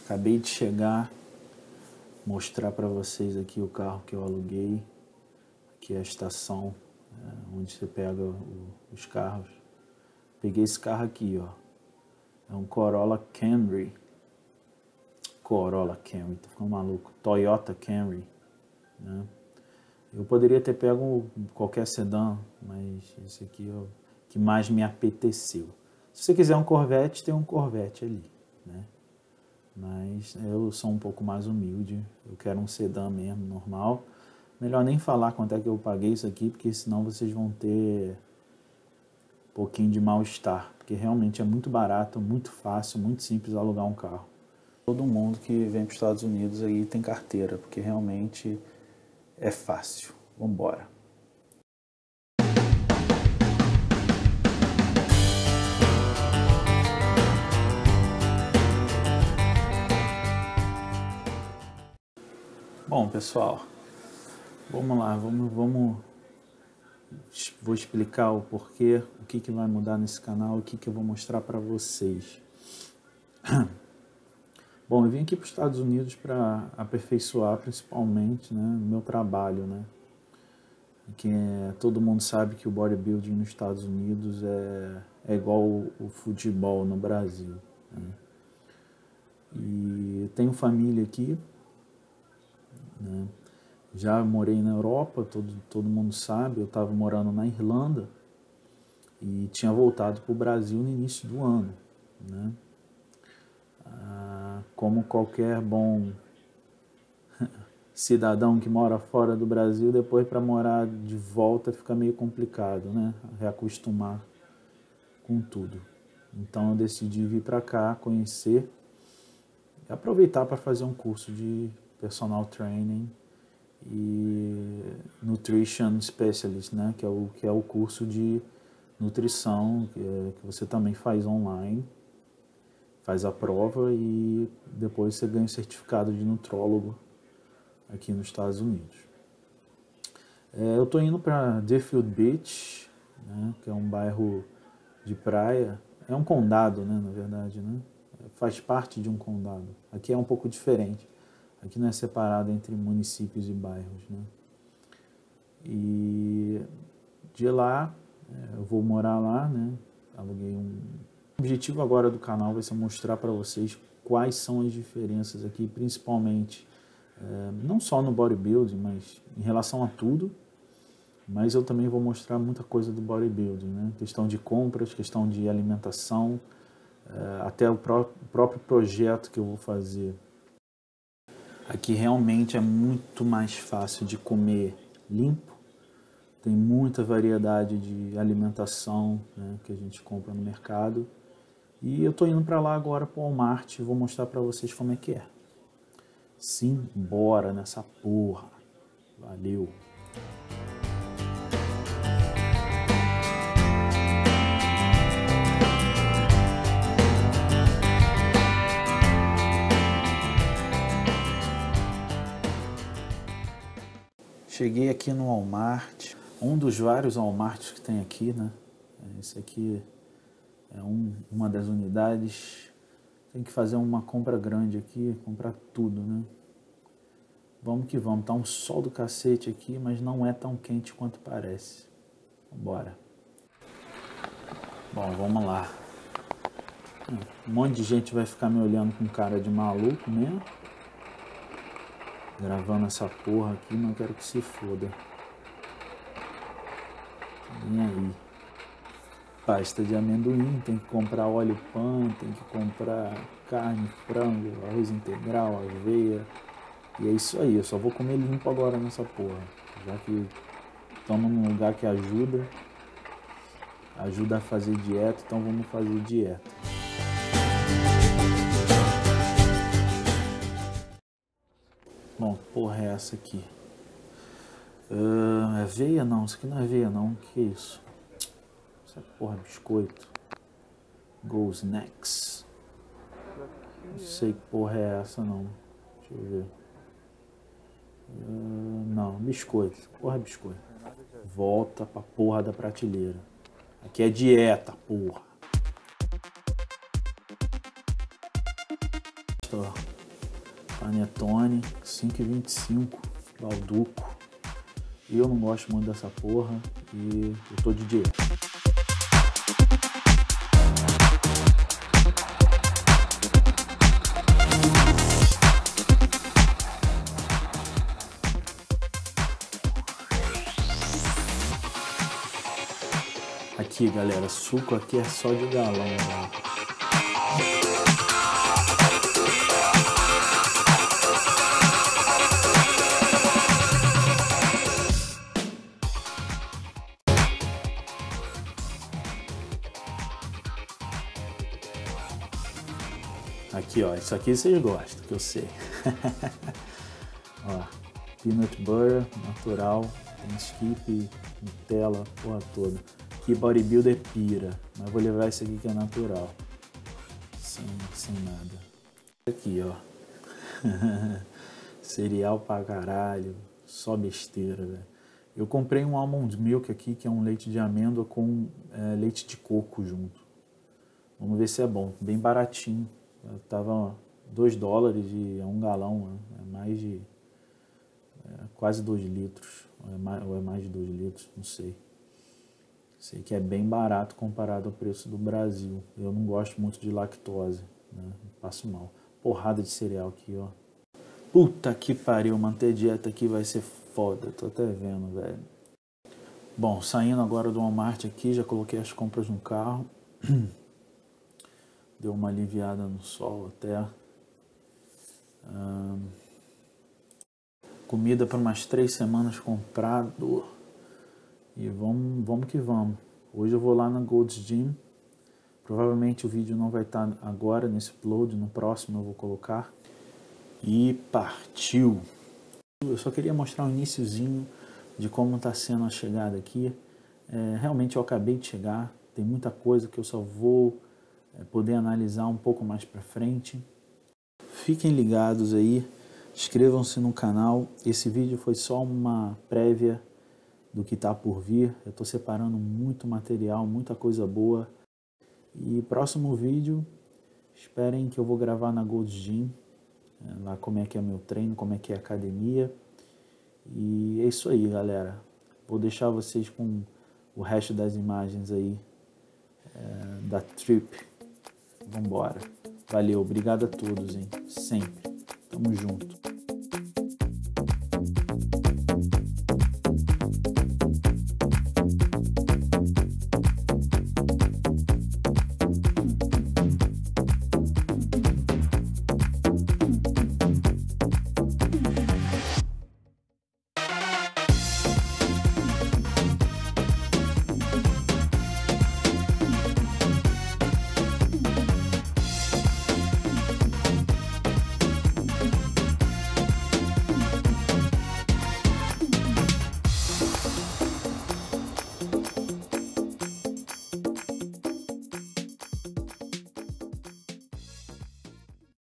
Acabei de chegar, mostrar para vocês aqui o carro que eu aluguei. Aqui é a estação onde você pega os carros. Peguei esse carro aqui, ó. É um Corolla Camry. Tô ficando maluco. Toyota Camry, né? Eu poderia ter pego qualquer sedã, mas esse aqui é o que mais me apeteceu. Se você quiser um Corvette, tem um Corvette ali, né? Mas eu sou um pouco mais humilde, eu quero um sedã mesmo, normal. Melhor nem falar quanto é que eu paguei isso aqui, porque senão vocês vão ter um pouquinho de mal-estar. Porque realmente é muito barato, muito fácil, muito simples alugar um carro. Todo mundo que vem para os Estados Unidos aí tem carteira, porque realmente é fácil. Vamos embora. Bom, pessoal, vamos lá, vou explicar o porquê, o que vai mudar nesse canal, o que eu vou mostrar para vocês. Bom, eu vim aqui para os Estados Unidos para aperfeiçoar principalmente, né, o meu trabalho, né? Que todo mundo sabe que o bodybuilding nos Estados Unidos é igual o futebol no Brasil, né? E tenho família aqui, né? Já morei na Europa, todo mundo sabe, eu estava morando na Irlanda e tinha voltado para o Brasil no início do ano, né? Como qualquer bom cidadão que mora fora do Brasil, depois para morar de volta fica meio complicado, né? Reacostumar com tudo. Então eu decidi vir para cá, conhecer e aproveitar para fazer um curso de personal training e nutrition specialist, né? Que é o curso de nutrição que você também faz online, faz a prova e depois você ganha o certificado de nutrólogo aqui nos Estados Unidos. Eu estou indo para Deerfield Beach, né? Que é um bairro de praia, é um condado, né? Na verdade, né? Faz parte de um condado. Aqui é um pouco diferente. Aqui não é separado entre municípios e bairros, né? E de lá, eu vou morar lá, né? Aluguei um... O objetivo agora do canal vai ser mostrar para vocês quais são as diferenças aqui, principalmente, não só no bodybuilding, mas em relação a tudo. Mas eu também vou mostrar muita coisa do bodybuilding, né? Questão de compras, questão de alimentação, até o próprio projeto que eu vou fazer. Aqui realmente é muito mais fácil de comer limpo, tem muita variedade de alimentação, né, que a gente compra no mercado. E eu estou indo para lá agora para o Walmart e vou mostrar para vocês como é que é. Sim, bora nessa porra. Valeu! Cheguei aqui no Walmart, um dos vários Walmarts que tem aqui, né? Esse aqui é uma das unidades. Tem que fazer uma compra grande aqui, comprar tudo, né? Vamos que vamos, tá um sol do cacete aqui, mas não é tão quente quanto parece. Vambora. Bom, vamos lá. Um monte de gente vai ficar me olhando com cara de maluco mesmo. Gravando essa porra aqui, não quero que se foda. Nem aí. Pasta de amendoim, tem que comprar óleo pan, tem que comprar carne, frango, arroz integral, aveia. E é isso aí, eu só vou comer limpo agora nessa porra. Já que estamos num lugar que ajuda a fazer dieta, então vamos fazer dieta. Bom, porra é essa aqui? É aveia não, isso aqui não é aveia não, que é isso? Essa porra é biscoito. Goes next. Não sei que porra é essa não, deixa eu ver. Não, biscoito, porra é biscoito. Volta pra porra da prateleira. Aqui é dieta, porra. Panetone, 5,25, Balduco. Eu não gosto muito dessa porra e eu tô de dieta. Aqui, galera, suco aqui é só de galão, né? Aqui, ó, isso aqui vocês gostam, que eu sei. Ó, peanut butter natural, tem skip, Nutella, porra toda. Aqui bodybuilder pira, mas vou levar esse aqui que é natural, sem nada. Aqui, ó, cereal pra caralho, só besteira, velho. Eu comprei um almond milk aqui, que é um leite de amêndoa com leite de coco junto. Vamos ver se é bom, bem baratinho. Tava $2 e é um galão, né? É mais de quase 2 litros, ou é mais de 2 litros, não sei. Sei que é bem barato comparado ao preço do Brasil. Eu não gosto muito de lactose, né? Passo mal. Porrada de cereal aqui, ó. Puta que pariu, manter dieta aqui vai ser foda, tô até vendo, velho. Bom, saindo agora do Walmart aqui, já coloquei as compras no carro. Deu uma aliviada no sol até. Comida para umas 3 semanas comprado. E vamos que vamos. Hoje eu vou lá na Gold's Gym. Provavelmente o vídeo não vai estar agora nesse upload, no próximo eu vou colocar. E partiu! Eu só queria mostrar um iniciozinho de como está sendo a chegada aqui. Realmente eu acabei de chegar, tem muita coisa que eu só vou poder analisar um pouco mais para frente. Fiquem ligados aí, inscrevam-se no canal. Esse vídeo foi só uma prévia do que está por vir. Eu estou separando muito material, muita coisa boa. E próximo vídeo, esperem que eu vou gravar na Gold's Gym, lá como é que é meu treino, como é que é a academia. E é isso aí, galera. Vou deixar vocês com o resto das imagens aí da trip. Vambora. Valeu, obrigado a todos, hein? Sempre. Tamo junto.